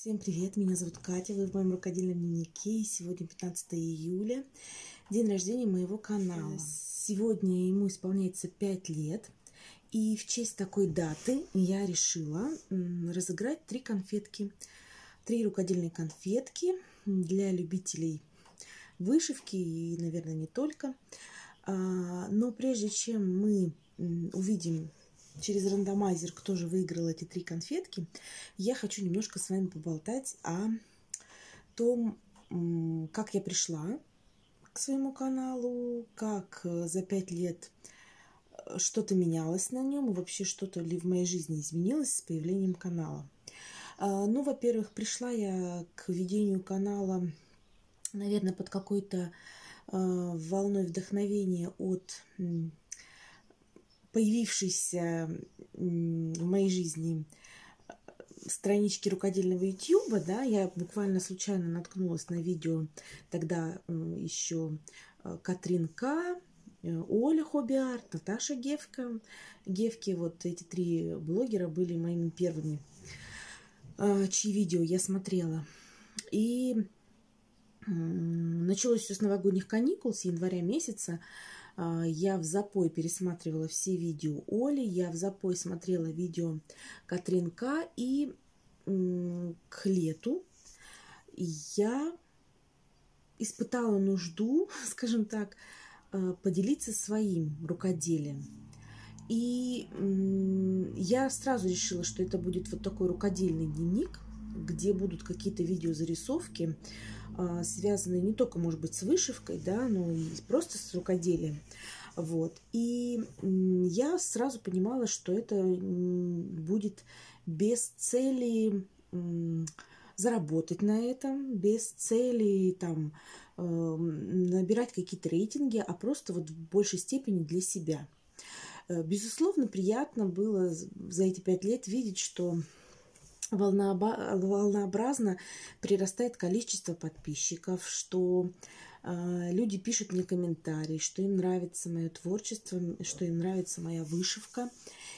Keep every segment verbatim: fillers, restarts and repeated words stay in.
Всем привет, меня зовут Катя, вы в моем рукодельном дневнике, и сегодня пятнадцатое июля, день рождения моего канала. Сегодня ему исполняется пять лет, и в честь такой даты я решила разыграть три конфетки, три рукодельные конфетки для любителей вышивки и, наверное, не только. Но прежде чем мы увидим через рандомайзер, кто же выиграл эти три конфетки, я хочу немножко с вами поболтать о том, как я пришла к своему каналу, как за пять лет что-то менялось на нем, и вообще что-то ли в моей жизни изменилось с появлением канала. Ну, во-первых, пришла я к ведению канала, наверное, под какой-то волной вдохновения от появившейся в моей жизни странички рукодельного ютуба, да, я буквально случайно наткнулась на видео тогда еще Катрин К, Оля Хобби Арт, Наташа Гевка, Гевки, вот эти три блогера были моими первыми, чьи видео я смотрела. И началось все с новогодних каникул, с января месяца. Я в запой пересматривала все видео Оли, я в запой смотрела видео Катрин К, и к лету я испытала нужду, скажем так, поделиться своим рукоделием. И я сразу решила, что это будет вот такой рукодельный дневник, где будут какие-то видеозарисовки, связанные не только, может быть, с вышивкой, да, но и просто с рукоделием. Вот. И я сразу понимала, что это будет без цели заработать на этом, без цели там набирать какие-то рейтинги, а просто вот в большей степени для себя. Безусловно, приятно было за эти пять лет видеть, что волнообразно прирастает количество подписчиков, что э, люди пишут мне комментарии, что им нравится мое творчество, что им нравится моя вышивка.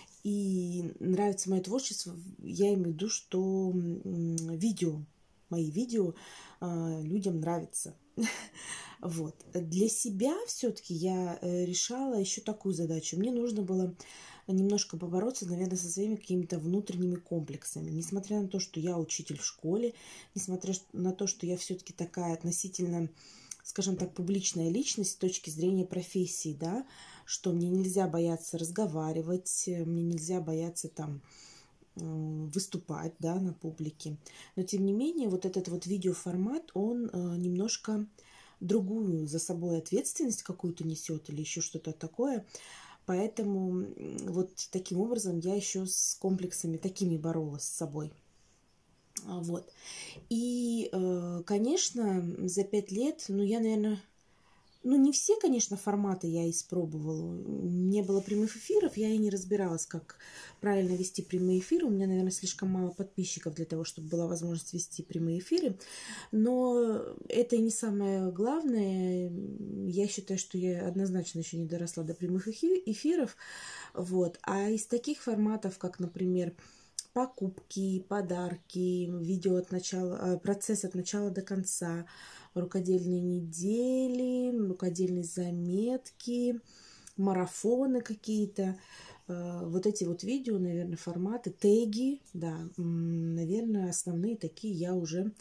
И нравится мое творчество, я имею в виду, что э, видео, мои видео э, людям нравятся. Вот. Для себя все-таки я решала еще такую задачу. Мне нужно было немножко побороться, наверное, со своими какими-то внутренними комплексами. Несмотря на то, что я учитель в школе, несмотря на то, что я все-таки такая относительно, скажем так, публичная личность с точки зрения профессии, да, что мне нельзя бояться разговаривать, мне нельзя бояться там выступать, да, на публике. Но, тем не менее, вот этот вот видеоформат, он немножко другую за собой ответственность какую-то несет или еще что-то такое. Поэтому вот таким образом я еще с комплексами такими боролась с собой. Вот. И, конечно, за пять лет, ну, я, наверное, ну, не все, конечно, форматы я испробовала. Не было прямых эфиров, я и не разбиралась, как правильно вести прямые эфиры. У меня, наверное, слишком мало подписчиков для того, чтобы была возможность вести прямые эфиры. Но это и не самое главное. Я считаю, что я однозначно еще не доросла до прямых эфиров. Вот. А из таких форматов, как, например, покупки, подарки, видео от начала, процесс от начала до конца, рукодельные недели, рукодельные заметки, марафоны какие-то. Вот эти вот видео, наверное, форматы, теги, да, наверное, основные такие я уже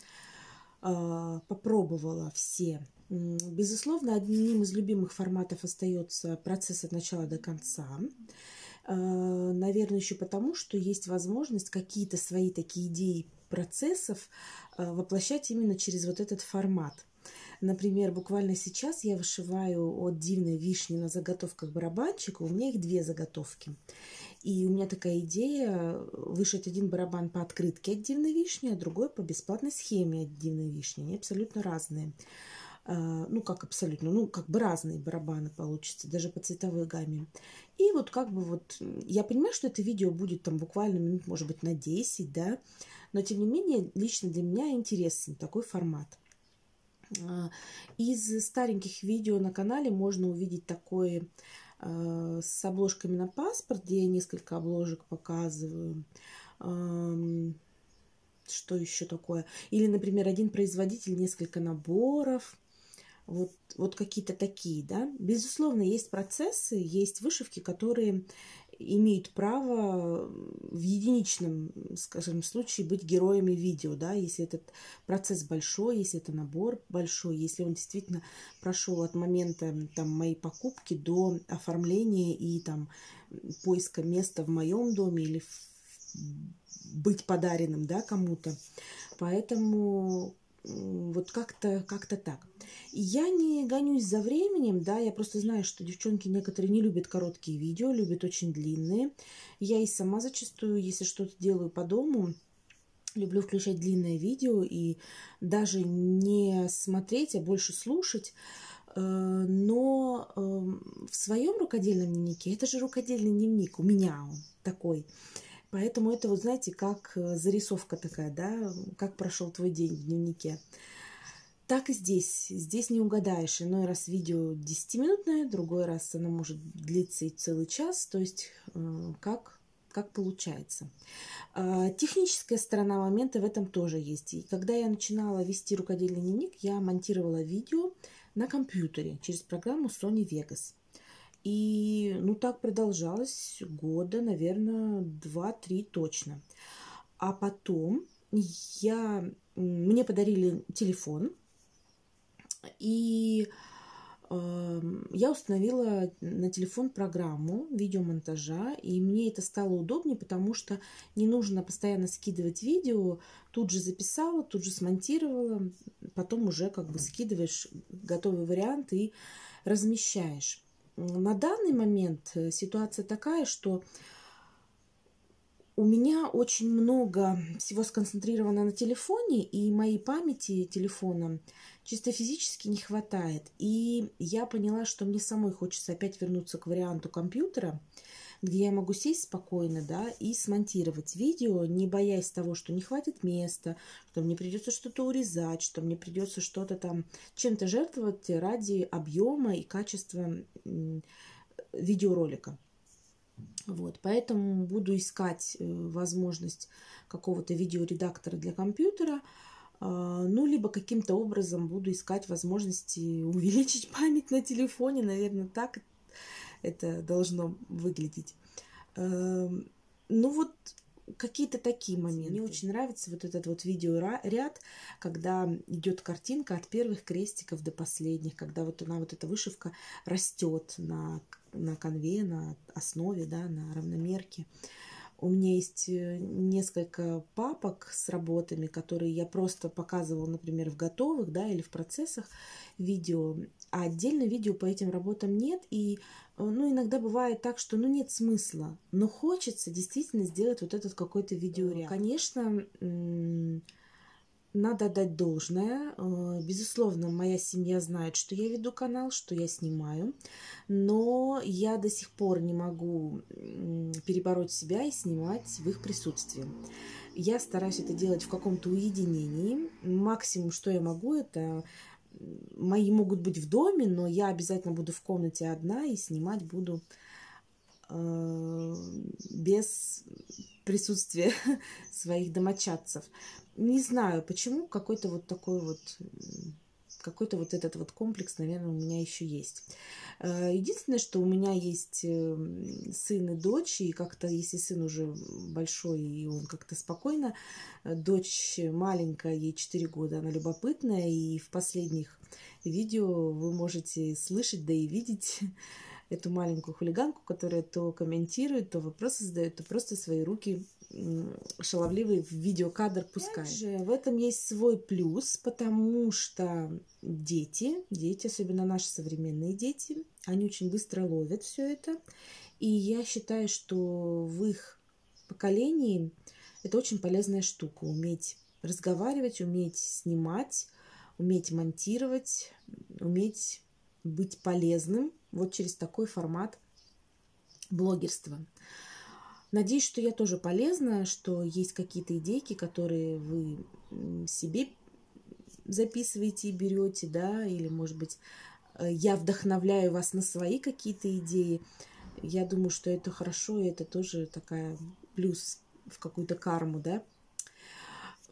попробовала все. Безусловно, одним из любимых форматов остается процесс от начала до конца. Наверное, еще потому, что есть возможность какие-то свои такие идеи процессов воплощать именно через вот этот формат. Например, буквально сейчас я вышиваю от Дивной Вишни на заготовках барабанчика. У меня их две заготовки. И у меня такая идея вышить один барабан по открытке от Дивной Вишни, а другой по бесплатной схеме от Дивной Вишни. Они абсолютно разные. Ну, как абсолютно, ну, как бы разные барабаны получатся, даже по цветовой гамме. И вот как бы вот, я понимаю, что это видео будет там буквально минут, может быть, на десять, да, но тем не менее, лично для меня интересен такой формат. Из стареньких видео на канале можно увидеть такое с обложками на паспорт, где я несколько обложек показываю. что еще такое? Или, например, один производитель, несколько наборов. Вот, вот какие-то такие, да. Безусловно, есть процессы, есть вышивки, которые имеют право в единичном, скажем, случае быть героями видео, да, если этот процесс большой, если это набор большой, если он действительно прошел от момента там моей покупки до оформления и там поиска места в моем доме или быть подаренным, да, кому-то. Поэтому вот как-то как-то так. Я не гонюсь за временем, да, я просто знаю, что девчонки некоторые не любят короткие видео, любят очень длинные. Я и сама зачастую, если что-то делаю по дому, люблю включать длинное видео и даже не смотреть, а больше слушать. Но в своем рукодельном дневнике, это же рукодельный дневник, у меня он такой. Поэтому это, вот знаете, как зарисовка такая, да, как прошел твой день в дневнике. Так и здесь. Здесь не угадаешь. Иной раз видео десятиминутное, другой раз оно может длиться и целый час. То есть как, как получается. Техническая сторона момента в этом тоже есть. И когда я начинала вести рукодельный дневник, я монтировала видео на компьютере через программу Sony Vegas. И, ну, так продолжалось года, наверное, два-три точно. А потом я, мне подарили телефон, и э, я установила на телефон программу видеомонтажа, и мне это стало удобнее, потому что не нужно постоянно скидывать видео, тут же записала, тут же смонтировала, потом уже как бы скидываешь готовый вариант и размещаешь. На данный момент ситуация такая, что у меня очень много всего сконцентрировано на телефоне, и моей памяти телефона чисто физически не хватает. И я поняла, что мне самой хочется опять вернуться к варианту компьютера, где я могу сесть спокойно, да, и смонтировать видео, не боясь того, что не хватит места, что мне придется что-то урезать, что мне придется что-то там чем-то жертвовать ради объема и качества видеоролика. Вот, поэтому буду искать возможность какого-то видеоредактора для компьютера, ну, либо каким-то образом буду искать возможности увеличить память на телефоне, наверное, так это должно выглядеть. Ну, вот какие-то такие моменты. Мне очень нравится вот этот вот видеоряд, когда идет картинка от первых крестиков до последних, когда вот она, вот эта вышивка растет на, на конве, на основе, да, на равномерке. У меня есть несколько папок с работами, которые я просто показывала, например, в готовых, да, или в процессах видео, а отдельно видео по этим работам нет. И, ну, иногда бывает так, что, ну, нет смысла, но хочется действительно сделать вот этот какой-то видеоряд. Конечно, надо отдать должное. Безусловно, моя семья знает, что я веду канал, что я снимаю, но я до сих пор не могу перебороть себя и снимать в их присутствии. Я стараюсь это делать в каком-то уединении. Максимум, что я могу, это мои могут быть в доме, но я обязательно буду в комнате одна и снимать буду э, без присутствия своих домочадцев. Не знаю, почему, какой-то вот такой вот, какой-то вот этот вот комплекс, наверное, у меня еще есть. Единственное, что у меня есть сын и дочь, и как-то, если сын уже большой, и он как-то спокойно, дочь маленькая, ей четыре года, она любопытная, и в последних видео вы можете слышать, да и видеть эту маленькую хулиганку, которая то комментирует, то вопросы задает, то просто свои руки шаловливые в видеокадр пускает. Также в этом есть свой плюс, потому что дети, дети, особенно наши современные дети, они очень быстро ловят все это. И я считаю, что в их поколении это очень полезная штука. Уметь разговаривать, уметь снимать, уметь монтировать, уметь быть полезным вот через такой формат блогерства. Надеюсь, что я тоже полезна, что есть какие-то идейки, которые вы себе записываете и берете, да, или, может быть, я вдохновляю вас на свои какие-то идеи. Я думаю, что это хорошо, и это тоже такая плюс в какую-то карму, да.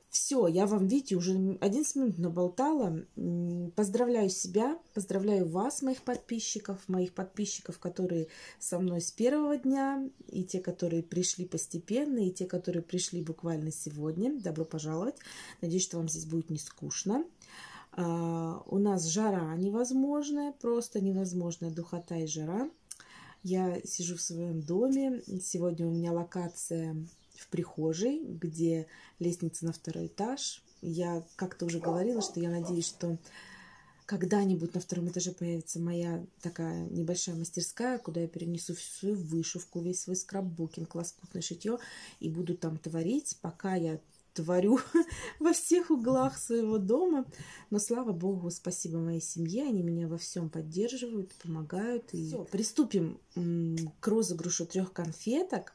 Все, я вам, видите, уже одиннадцать минут наболтала. Поздравляю себя, поздравляю вас, моих подписчиков, моих подписчиков, которые со мной с первого дня, и те, которые пришли постепенно, и те, которые пришли буквально сегодня. Добро пожаловать. Надеюсь, что вам здесь будет не скучно. Uh, у нас жара невозможная, просто невозможная духота и жара. Я сижу в своем доме. Сегодня у меня локация в прихожей, где лестница на второй этаж. Я как-то уже говорила, что я надеюсь, что когда-нибудь на втором этаже появится моя такая небольшая мастерская, куда я перенесу всю свою вышивку, весь свой скраббукинг, лоскутное шитье и буду там творить, пока я творю во всех углах своего дома. Но, слава богу, спасибо моей семье, они меня во всем поддерживают, помогают. И все, приступим к розыгрышу трех конфеток.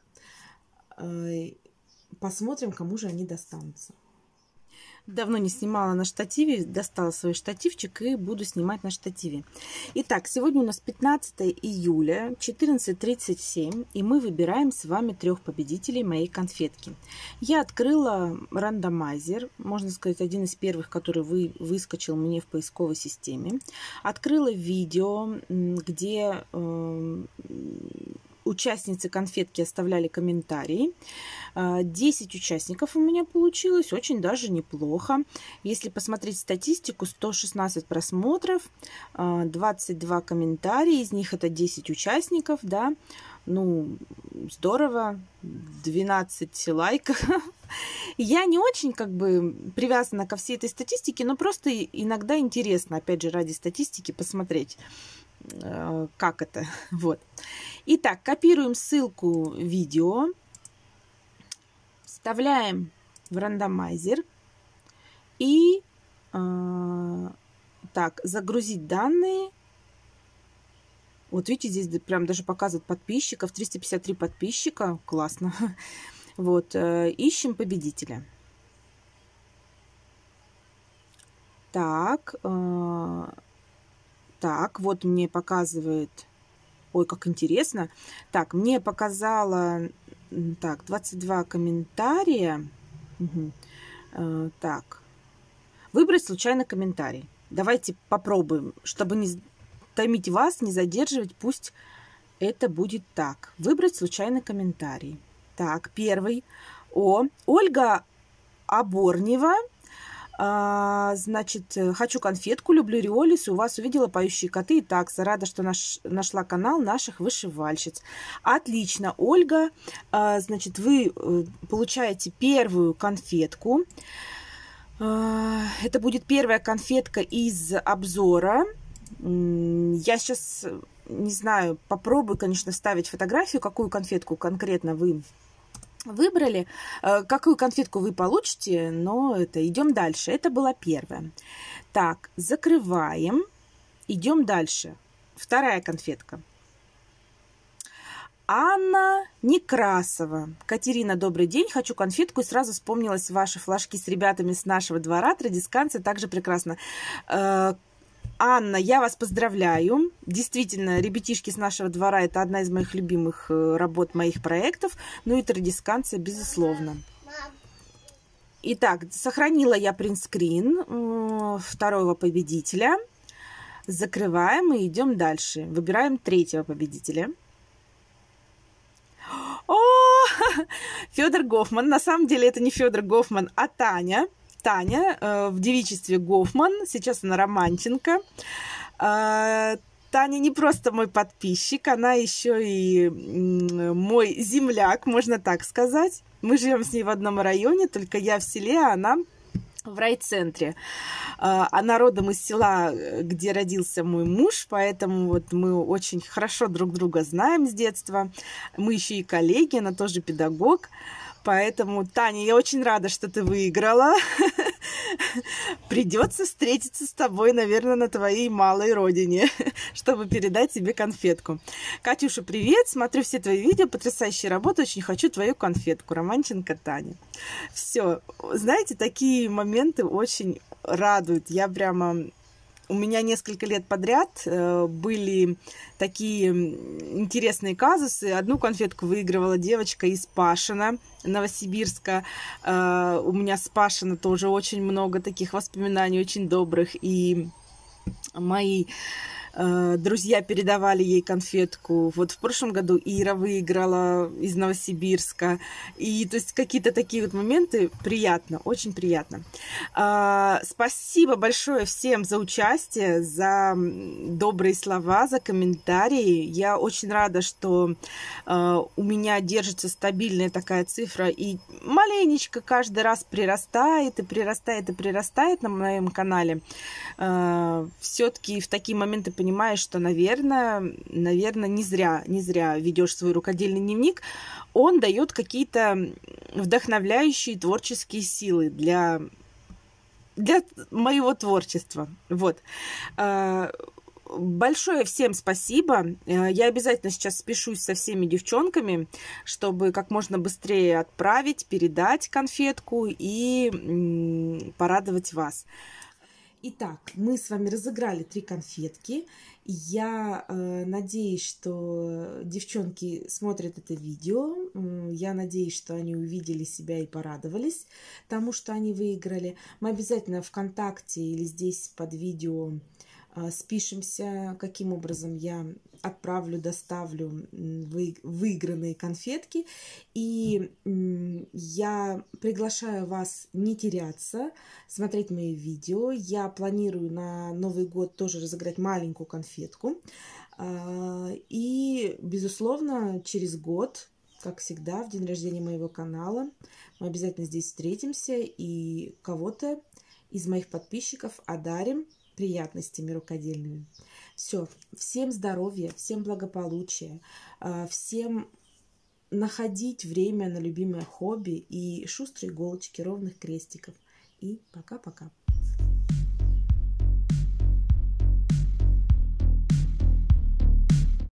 Посмотрим, кому же они достанутся. Давно не снимала на штативе, достала свой штативчик и буду снимать на штативе. Итак, сегодня у нас пятнадцатое июля, четырнадцать тридцать семь, и мы выбираем с вами трех победителей моей конфетки. Я открыла рандомайзер, можно сказать, один из первых, который вы, выскочил мне в поисковой системе. Открыла видео, где э, участницы конфетки оставляли комментарии. десять участников у меня получилось, очень даже неплохо. Если посмотреть статистику, сто шестнадцать просмотров, двадцать два комментария, из них это десять участников, да, ну, здорово, двенадцать лайков. Я не очень как бы привязана ко всей этой статистике, но просто иногда интересно, опять же, ради статистики посмотреть, как это. Вот. Итак, копируем ссылку видео, вставляем в рандомайзер и э, так, загрузить данные. Вот видите, здесь прям даже показывает подписчиков, триста пятьдесят три подписчика, классно. Вот, э, ищем победителя. Так, э, так, вот мне показывает, ой, как интересно. Так, мне показала, так, двадцать два комментария. Угу. Э, так, выбрать случайно комментарий. Давайте попробуем, чтобы не томить вас, не задерживать, пусть это будет так. Выбрать случайный комментарий. Так, первый. О, Ольга Оборнева. А, значит, хочу конфетку, люблю Риолис, у вас увидела поющие коты и такса. Рада, что наш, нашла канал наших вышивальщиц. Отлично, Ольга. А, значит, вы получаете первую конфетку. А, это будет первая конфетка из обзора. Я сейчас, не знаю, попробую, конечно, вставить фотографию, какую конфетку конкретно вы выбрали, какую конфетку вы получите, но это идем дальше. Это была первая. Так, закрываем, идем дальше. Вторая конфетка. Анна Некрасова. Катерина, добрый день. Хочу конфетку. И сразу вспомнилась ваши флажки с ребятами с нашего двора. Традисканция также прекрасно. Анна, я вас поздравляю. Действительно, ребятишки с нашего двора – это одна из моих любимых работ, моих проектов. Ну и традисканция, безусловно. Итак, сохранила я принтскрин второго победителя. Закрываем и идем дальше. Выбираем третьего победителя. О, Федор Гофман. На самом деле это не Федор Гофман, а Таня. Таня э, в девичестве Гофман. Сейчас она Романченко. Э, Таня не просто мой подписчик, она еще и мой земляк, можно так сказать. Мы живем с ней в одном районе, только я в селе, а она в райцентре. Она родом из села, где родился мой муж, поэтому вот мы очень хорошо друг друга знаем с детства. Мы еще и коллеги, она тоже педагог. Поэтому, Таня, я очень рада, что ты выиграла. Придется встретиться с тобой, наверное, на твоей малой родине, чтобы передать тебе конфетку. Катюша, привет! Смотрю все твои видео, потрясающая работа, очень хочу твою конфетку. Романченко Таня. Все, знаете, такие моменты очень радуют. Я прямо у меня несколько лет подряд э, были такие интересные казусы. Одну конфетку выигрывала девочка из Пашина, Новосибирска. Э, у меня с Пашина тоже очень много таких воспоминаний, очень добрых. И мои э, друзья передавали ей конфетку. Вот в прошлом году Ира выиграла из Новосибирска. И то есть какие-то такие вот моменты приятно, очень приятно. Э, спасибо большое всем за участие, за добрые слова, за комментарии. Я очень рада, что э, у меня держится стабильная такая цифра и маленечко каждый раз прирастает и прирастает и прирастает на моем канале. Э, все-таки в такие моменты понимаешь, что, наверное, наверное, не зря, не зря ведешь свой рукодельный дневник. Он дает какие-то вдохновляющие творческие силы для, для моего творчества. Вот. Большое всем спасибо. Я обязательно сейчас спешусь со всеми девчонками, чтобы как можно быстрее отправить, передать конфетку и порадовать вас. Итак, мы с вами разыграли три конфетки. Я э, надеюсь, что девчонки смотрят это видео. Я надеюсь, что они увидели себя и порадовались тому, что они выиграли. Мы обязательно ВКонтакте или здесь под видео э, спишемся, каким образом я отправлю, доставлю вы, выигранные конфетки. И э, я приглашаю вас не теряться, смотреть мои видео. Я планирую на Новый год тоже разыграть маленькую конфетку. И, безусловно, через год, как всегда, в день рождения моего канала, мы обязательно здесь встретимся и кого-то из моих подписчиков одарим приятностями рукодельными. Все. Всем здоровья, всем благополучия, всем находить время на любимое хобби и шустрые иголочки ровных крестиков. И пока-пока.